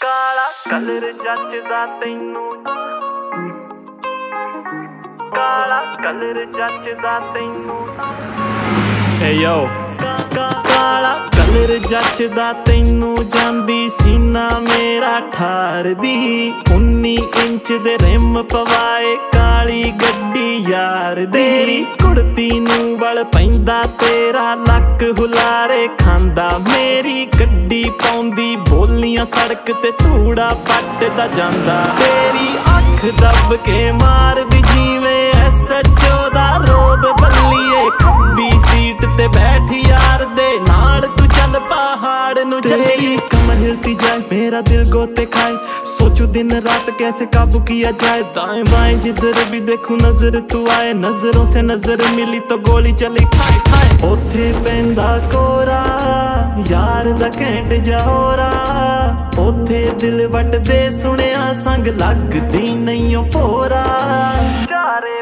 काला कलर जचदा तैनू, काला कलर जचदा तैनू। Hey yo, काला कलर जचदा तैनू, जांदी सीना मेरा ठार दी। 19 इंच दे रिम पवाए काली गड्डी यार तेरी, कुड़ती नू वल पैंदा तेरा लक हुलारे खांदा। मेरी गड्डी पौंदी बोलियां सड़क ते धूड़ा पटदा जांदा। तेरी अख दब के मार दी जिवें SHO दा रोब बल्लीए। खब्बी सीट ते बैठ यार दे नाल तू चल पहाड़ नू चली। कमर हिलती जाए मेरा दिल गोते खाए, सोचू दिन रात कैसे काबू किया जाए। दाएं बाएं जिधर भी देखूं नजर तू आए, नजरों से नजर मिली तो गोली चली ठाए ठाए। ओथे पैंदा कोरा यार दा घैंट जाओरा, ओथे दिल वट दे सुनिया संग लगदी नहीं ओ भोरा। चारे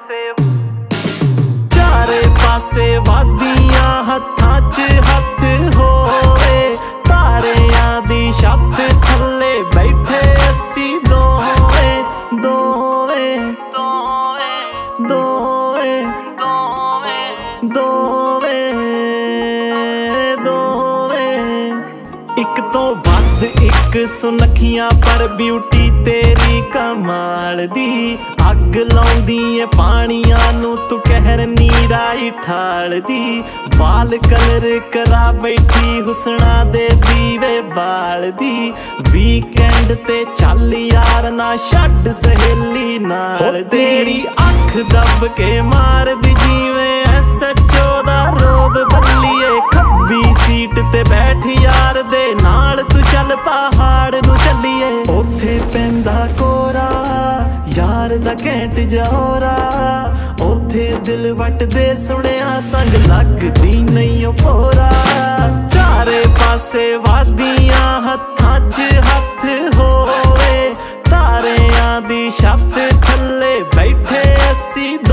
पासे वादियां हत्थां च हत्थ होवे, तारियां दी छत थल्ले बैठे असी दोवे दोवे दोवे दोवे दोवे दोवे। इक तो वध इक सुनखियां पर ब्यूटी तेरी कमाल दी। अग लाउंदी ए पानियां नू तू कहर नीराई ठाल दी। वाल कलर करा बैठी हुसना दे दीवे बाल दी। वीकेंड ते चल यार ना छड्ड सहेली नाल। तेरी अख दब के मार दी जिवें SHO दा रोब बल्लीए। खब्बी सीट ते बैठ यार दे नाल तू चल पहाड़ नू चलिए। ओथे पैंदा कोरा यार दा घैंट जाओरा, ओथे दिल वट दे सुनिया संग लगदी नहीं ओ भोरा। चारे पासे वादियां हत्थां च हत्थ होवे, तारियां दी छत थल्ले बैठे असी